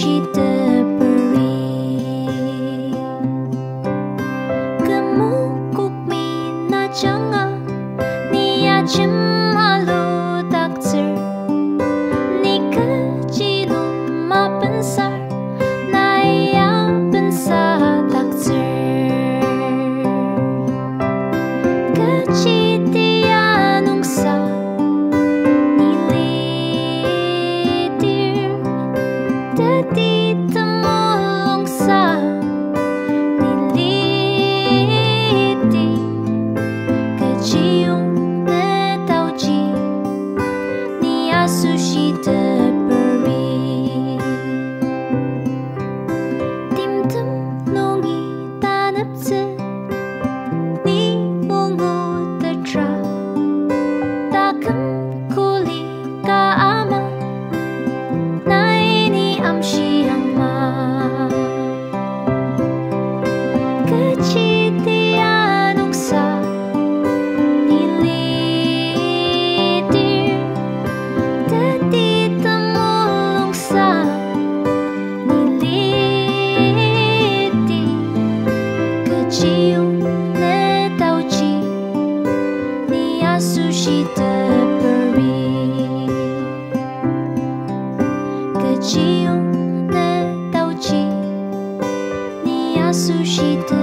sushi teperi Gemukuk mina janga Nia cemalu takdir Ni kecilum ma pensar Naya pensa takdir Kecitian ungsa Dadi temulung sa niliti Kecium na tauji Nia sushi teperi Timtem nungi tanap tse Ni mungu tetra Takam kuli ka ama Kecitian ungsa nilitir Dadi temulung sa niliti Kecium na tauji Nia sushi teperi Kecium na tauji Nia sushi teperi